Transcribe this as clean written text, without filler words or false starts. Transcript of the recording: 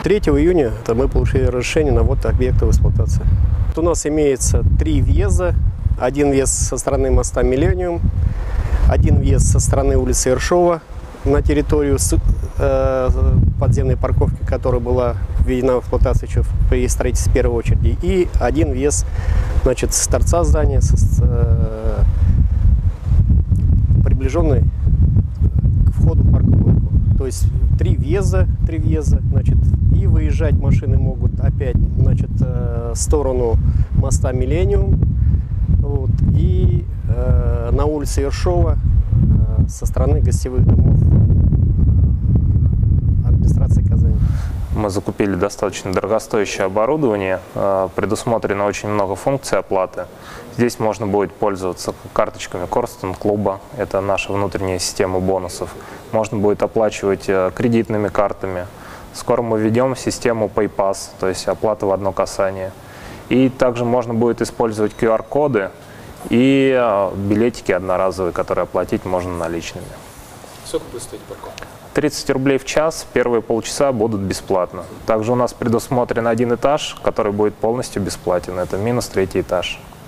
3 июня мы получили разрешение на ввод объекта в эксплуатацию. У нас имеется 3 въезда. Один въезд со стороны моста Миллениум, один въезд со стороны улицы Ершова на территорию подземной парковки, которая была введена в эксплуатацию еще при строительстве в первой очереди, и один въезд, значит, с торца здания, приближенный к входу в парковку. То есть 3 въезда, значит, и выезжать машины могут опять, значит, в сторону моста Миллениум, вот, и на улице Ершова со стороны гостевых домов администрации Казани. Мы закупили достаточно дорогостоящее оборудование, предусмотрено очень много функций оплаты. Здесь можно будет пользоваться карточками Корстон-клуба, это наша внутренняя система бонусов. Можно будет оплачивать кредитными картами. Скоро мы введем систему PayPass, то есть оплата в одно касание. И также можно будет использовать QR-коды и билетики одноразовые, которые оплатить можно наличными. Сколько будет стоить парковка? 30 рублей в час, первые полчаса будут бесплатно. Также у нас предусмотрен один этаж, который будет полностью бесплатен. Это минус 3-й этаж.